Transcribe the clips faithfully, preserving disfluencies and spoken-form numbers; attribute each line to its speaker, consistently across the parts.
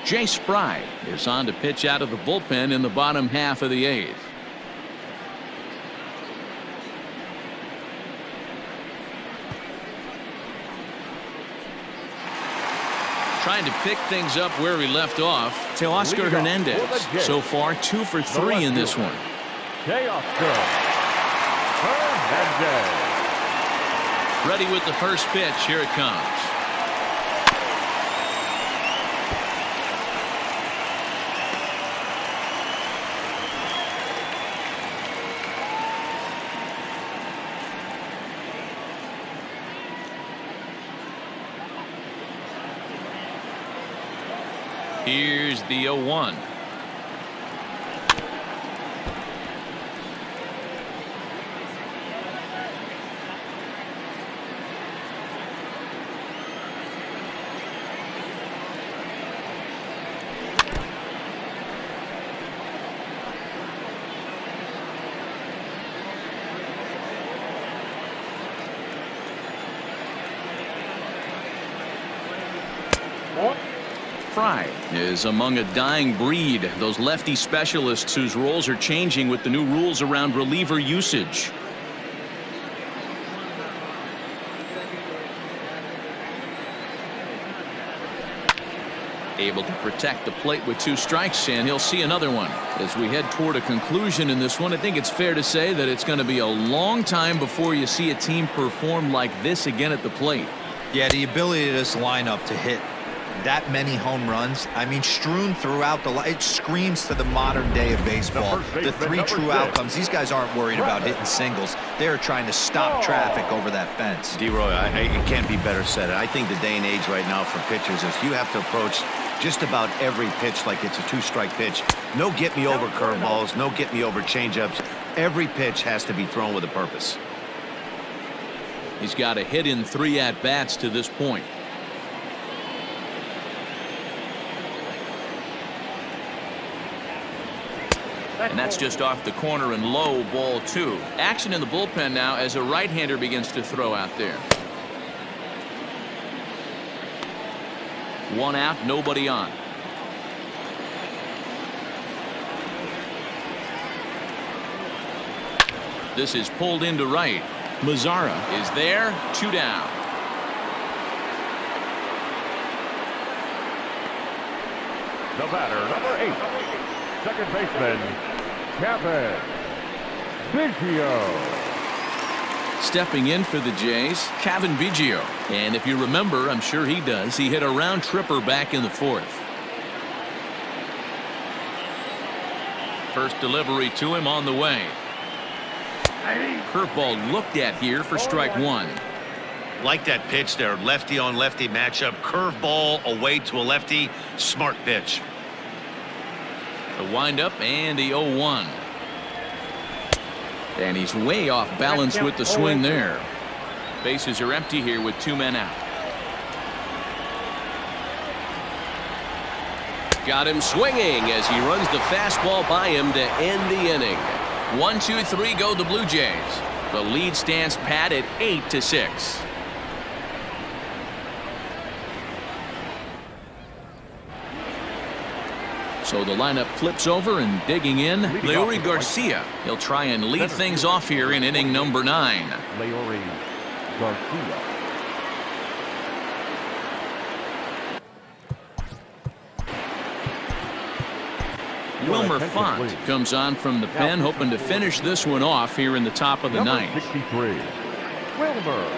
Speaker 1: Jay Spry is on to pitch out of the bullpen in the bottom half of the eighth. Trying to pick things up where he left off. Teoscar Hernandez. So far, two for three in this one.
Speaker 2: Teoscar Hernandez.
Speaker 1: Ready with the first pitch. Here it comes. Here's the oh one. Fry is among a dying breed, those lefty specialists whose roles are changing with the new rules around reliever usage. Able to protect the plate with two strikes, and he'll see another one. As we head toward a conclusion in this one, I think it's fair to say that it's going to be a long time before you see a team perform like this again at the plate.
Speaker 3: Yeah, the ability of this lineup to hit that many home runs, I mean, strewn throughout the line, it screams to the modern day of baseball. The three true outcomes. These guys aren't worried about hitting singles. They're trying to stop traffic over that fence.
Speaker 4: D-Roy, I, I, it can't be better said. I think the day and age right now for pitchers is you have to approach just about every pitch like it's a two-strike pitch. No get-me-over curveballs, no get-me-over changeups. Every pitch has to be thrown with a purpose.
Speaker 1: He's got a hit in three at-bats to this point. And that's just off the corner and low, ball two. Action in the bullpen now as a right-hander begins to throw out there. One out, nobody on. This is pulled into right. Mazara is there, two down.
Speaker 2: The batter, number eight, second baseman, Cavan Biggio.
Speaker 1: Stepping in for the Jays, Cavan Biggio. And if you remember, I'm sure he does, he hit a round tripper back in the fourth. First delivery to him on the way. Curveball looked at here for strike one.
Speaker 4: Like that pitch there, lefty on lefty matchup. Curveball away to a lefty. Smart pitch.
Speaker 1: The windup and the oh one. And he's way off balance with the swing there. Bases are empty here with two men out.
Speaker 5: Got him swinging as he runs the fastball by him to end the inning.
Speaker 1: One, two, three go the Blue Jays. The lead stands pat at eight to six. So the lineup flips over, and digging in, Leury Garcia. He'll try and lead things off here in inning number nine.
Speaker 2: Leury Garcia.
Speaker 1: Wilmer Font comes on from the pen, hoping to finish this one off here in the top of the ninth.
Speaker 2: sixty-three, Wilmer.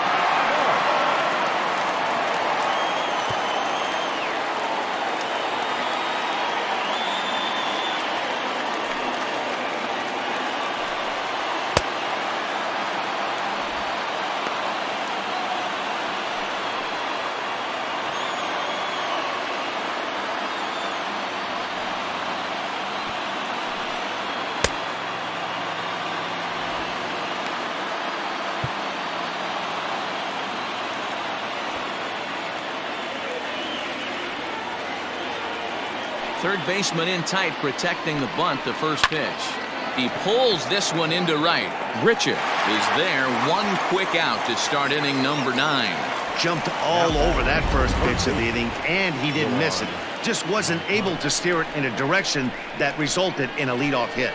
Speaker 1: Third baseman in tight, protecting the bunt, the first pitch. He pulls this one into right. Grichuk is there, one quick out to start inning number nine.
Speaker 4: jumped all over that first pitch of the inning, and he didn't miss it. Just wasn't able to steer it in a direction that resulted in a leadoff hit.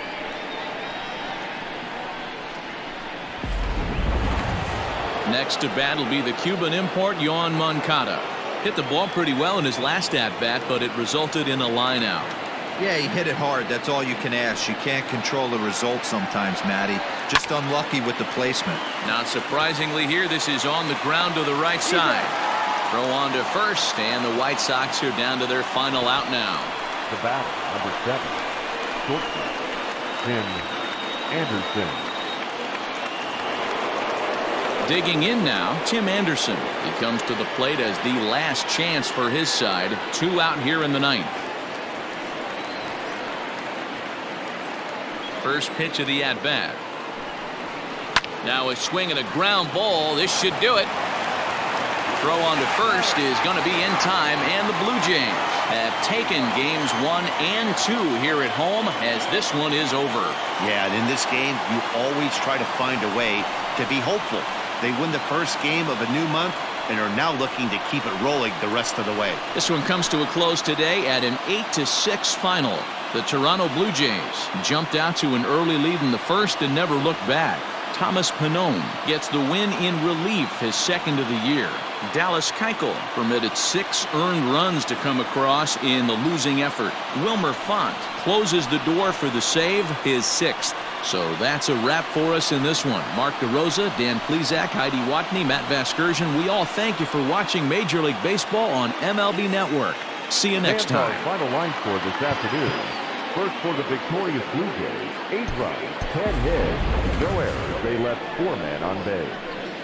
Speaker 1: Next to bat will be the Cuban import, Yoan Moncada. Hit the ball pretty well in his last at-bat, but it resulted in a line out.
Speaker 3: Yeah, he hit it hard. That's all you can ask. You can't control the result sometimes, Matty. Just unlucky with the placement.
Speaker 1: Not surprisingly here, this is on the ground to the right side. Throw on to first, and the White Sox are down to their final out now.
Speaker 2: The batter, number seven, shortstop, Tim Anderson.
Speaker 1: Digging in now, Tim Anderson. He comes to the plate as the last chance for his side. Two out here in the ninth. First pitch of the at-bat. Now a swing and a ground ball. This should do it. Throw on to first is going to be in time, and the Blue Jays have taken games one and two here at home, as this one is over.
Speaker 4: Yeah, and in this game, you always try to find a way to be hopeful. They win the first game of a new month and are now looking to keep it rolling the rest of the way.
Speaker 1: This one comes to a close today at an eight to six final. The Toronto Blue Jays jumped out to an early lead in the first and never looked back. Thomas Pannone gets the win in relief, his second of the year. Dallas Keuchel permitted six earned runs to come across in the losing effort. Wilmer Font closes the door for the save, his sixth. So that's a wrap for us in this one. Mark DeRosa, Dan Plesac, Heidi Watney, Matt Vasgersian. We all thank you for watching Major League Baseball on M L B Network. See you next
Speaker 2: And our
Speaker 1: time.
Speaker 2: final line score this afternoon. First for the victorious Blue Jays, eight runs, ten hits, no errors. They left four men on base.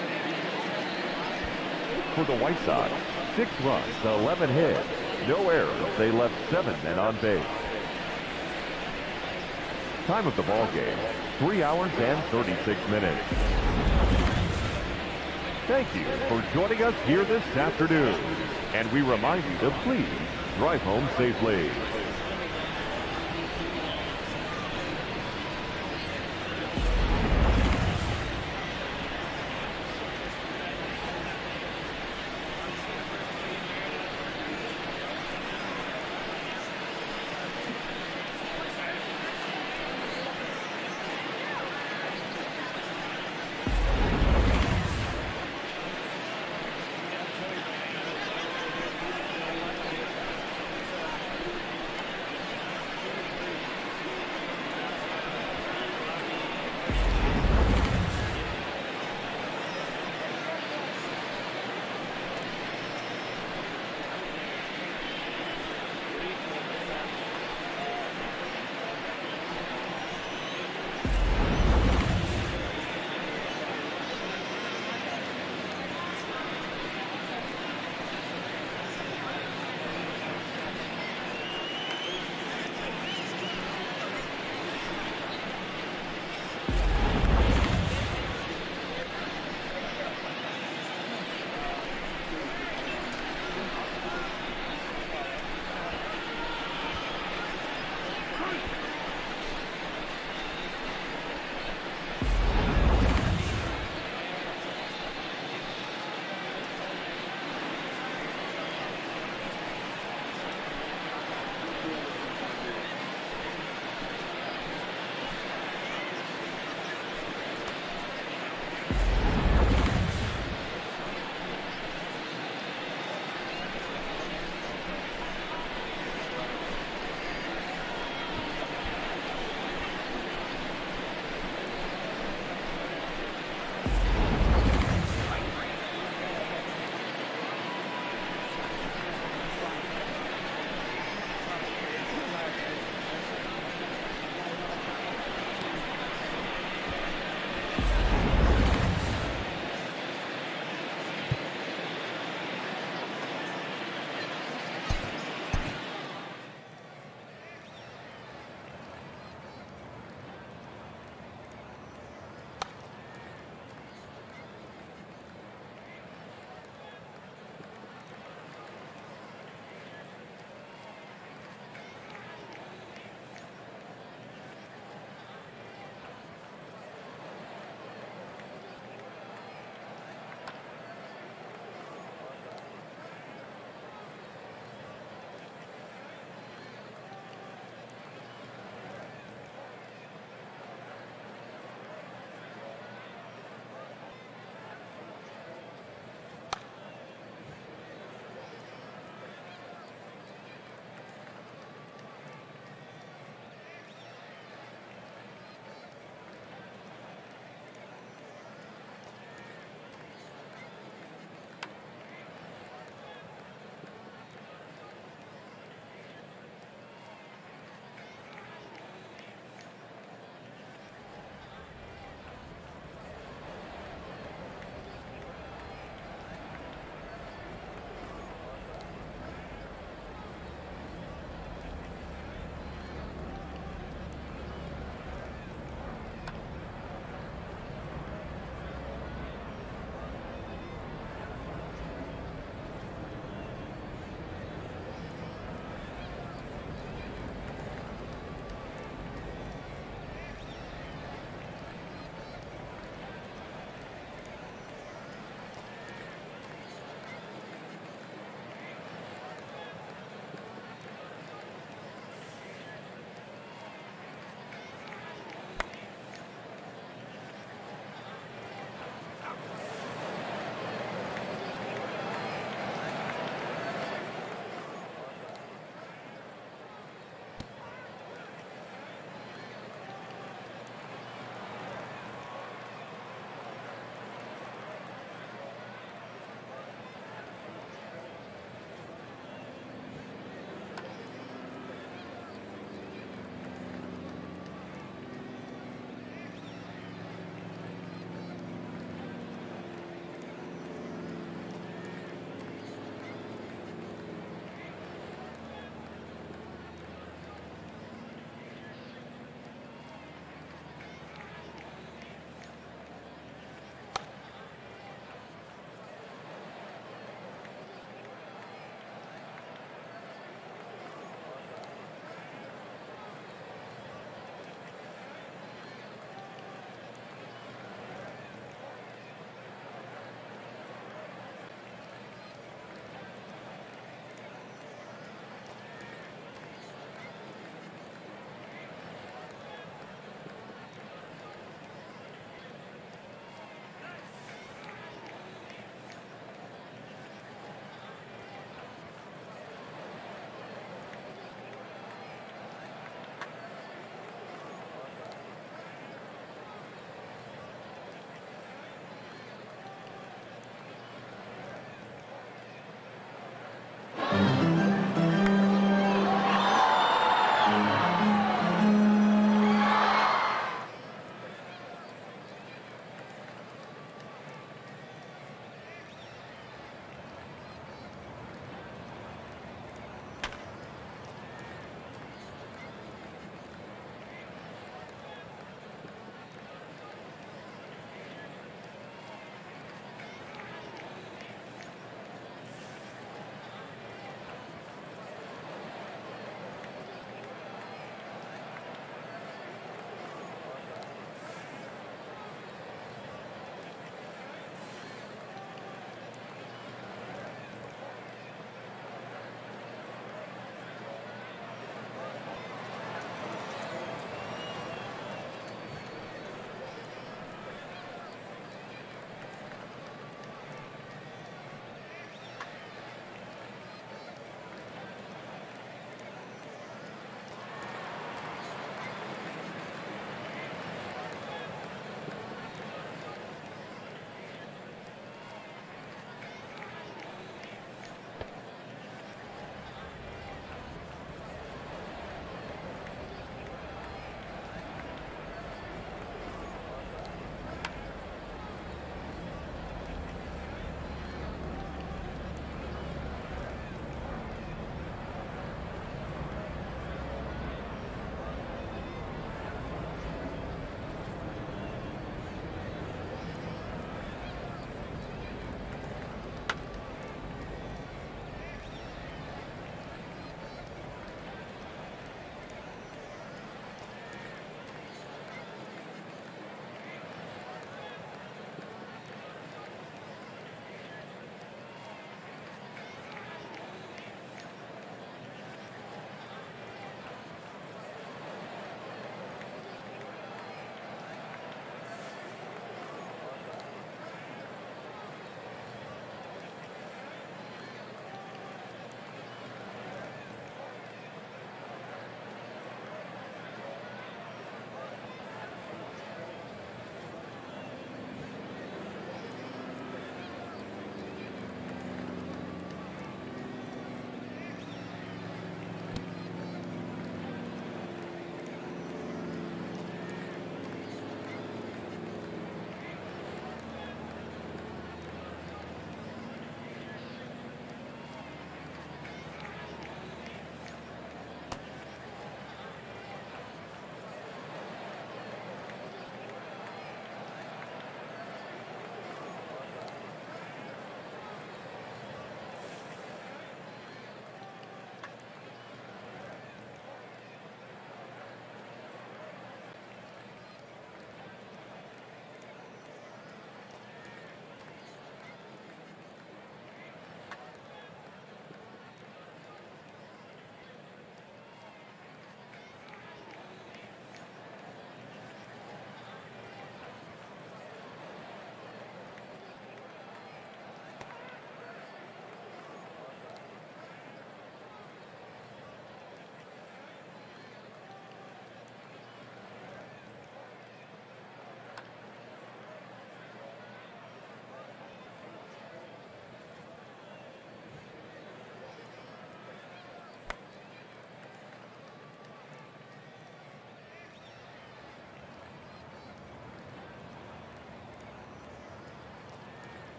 Speaker 2: For the White Sox, six runs, eleven hits, no errors. They left seven men on base. Time of the ball game, three hours and thirty-six minutes. Thank you for joining us here this afternoon. And we remind you to please drive home safely.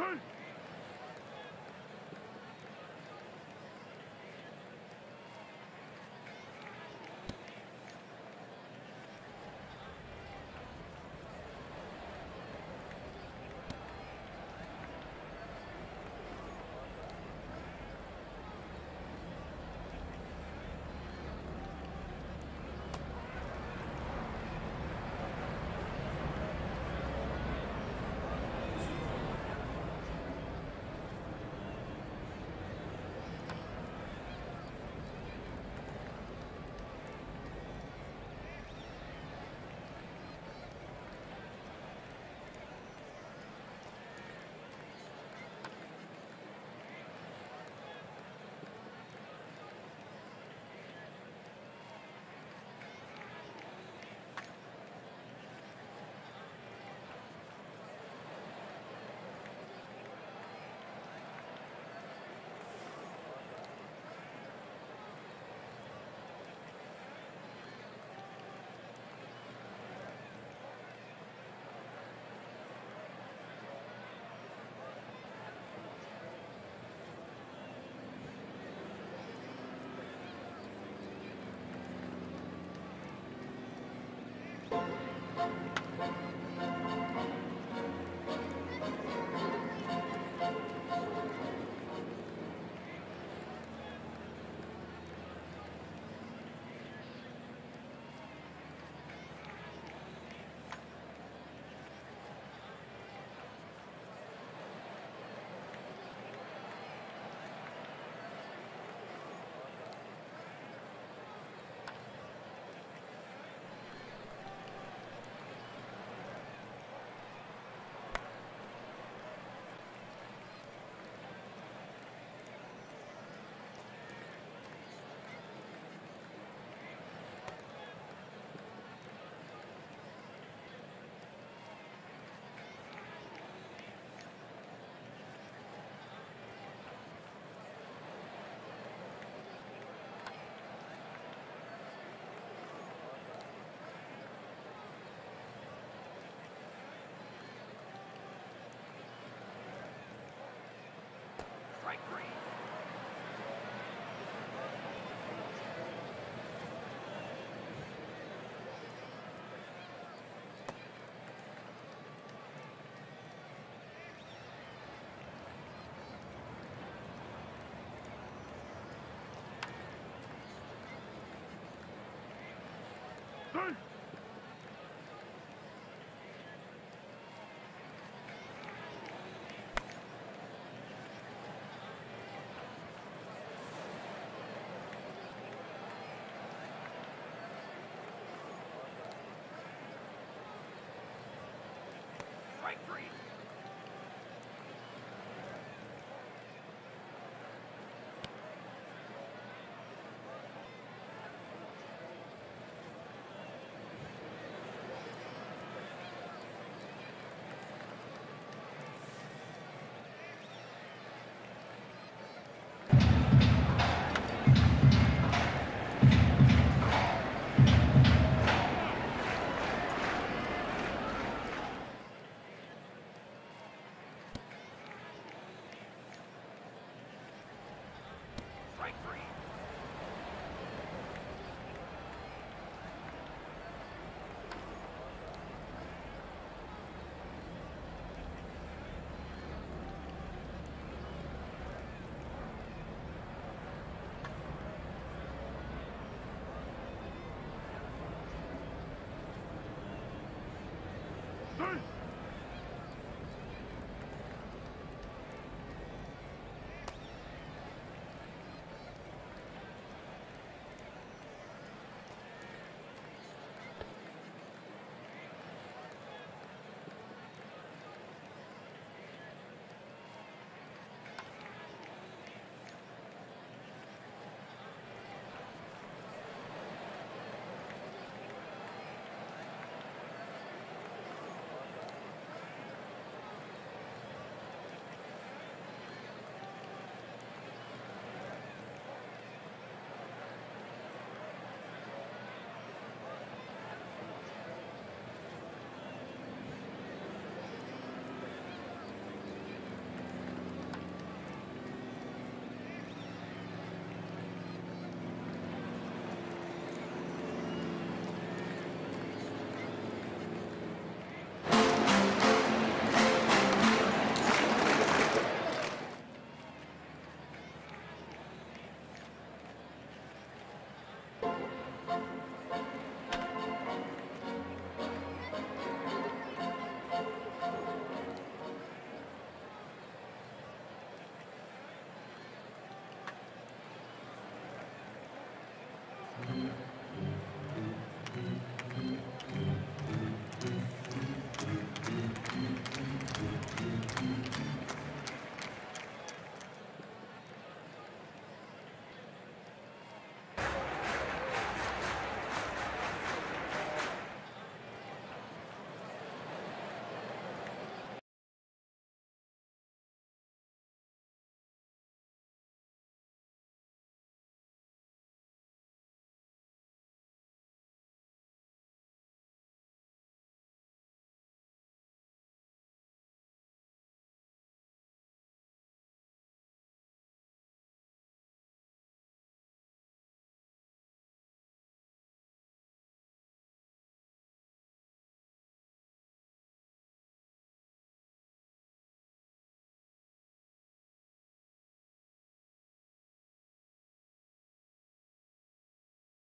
Speaker 2: Hey.